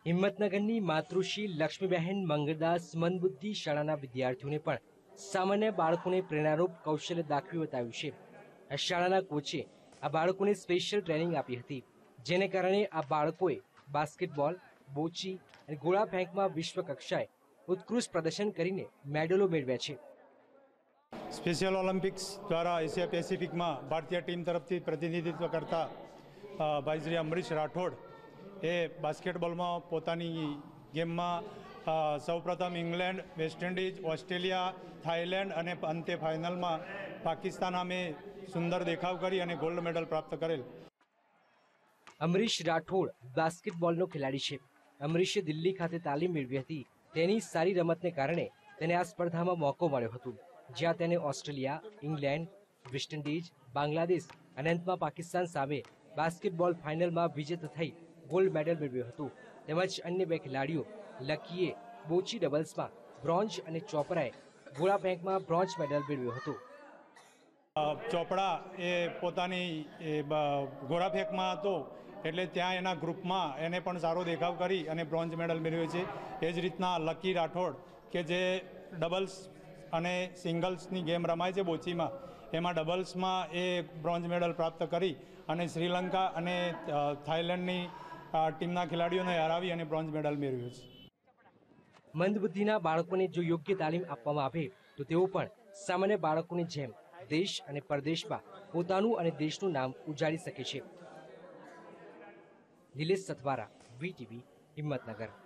હિંમતનગરની માતૃશ્રી લક્ષ્મીબહેન મંગળદાસ મંદબુદ્ધિ શાળાના વિદ્યાર્થીઓને પણ સામાન્ય બાળકોને પ્રેરણારૂપ કૌશલ્ય દાખવી બતાવ્યું છે। આ શાળાના કોચે આ બાળકોને સ્પેશિયલ ટ્રેનિંગ આપી હતી, જેને કારણે આ બાળકોએ બાસ્કેટબોલ, બોચી અને ગોળા ફેંકમાં વિશ્વ કક્ષાએ ઉત્કૃષ્ટ પ્રદર્શન કરીને મેડલો મેળવ્યા છે। સ્પેશિયલ ઓલિમ્પિક્સ દ્વારા એશિયા પેસિફિકમાં ભારતીય ટીમ તરફથી પ્રતિનિધિત્વ કરતા ભાઈ શ્રી અમરીશ રાઠોડ એ બાસ્કેટબોલમાં પોતાની ગેમમાં સૌપ્રથમ England, West Indies, Australia, Thailand અને અંતે ફાઇનલમાં પાકિસ્તાન સામે સુંદર દેખાવ કરી અને ગોલ્ડ મેડલ પ્રાપ્ત કરેલ। અમરીશ રાઠોડ બાસ્કેટબોલનો ખેલાડી છે। અમરીશે દિલ્હી ખાતે તાલીમ મેળવી હતી। તેની સારી રમતને કારણે તેને આ સ્પર્ધામાં મોકો મળ્યો હતો, જ્યાં તેને Australia, England, West Indies, Bangladesh અને અંતમાં પાકિસ્તાન સામે બાસ્કેટબોલ ફાઇનલમાં વિજેતા થઈ ગોલ્ડ મેડલ મેળવ્યો હતો। તેમજ અન્ય બે ખેલાડીઓ લકીએ બોચી ડબલ્સમાં બ્રોન્ઝ અને ચોપરાએ ગોળા ફેંકમાં બ્રોન્ઝ મેડલ મેળવ્યો હતો। ચોપડા એ પોતાની ગોળા ફેંકમાં હતો, એટલે ત્યાં એના ગ્રુપમાં એને પણ સારો દેખાવ કરી અને બ્રોન્ઝ મેડલ મેળવ્યો છે। એ જ રીતના લકી રાઠોડ કે જે ડબલ્સ અને સિંગલ્સની ગેમ રમાય છે બોચીમાં, એમાં ડબલ્સમાં એ બ્રોન્ઝ મેડલ પ્રાપ્ત કરી અને શ્રીલંકા અને થાઈલેન્ડની ટીમના ખેલાડીઓને હરાવી અને બ્રોન્ઝ મેડલ મેળવ્યો છે। મંદબુદ્ધિના બાળકોને જો યોગ્ય તાલીમ આપવામાં આવે તો તેઓ પણ સામાન્ય બાળકોની જેમ દેશ અને પરદેશમાં પોતાનું અને દેશનું નામ ઉજાળી શકે છે। નિલેશ સથવારા, VTV, હિંમતનગર।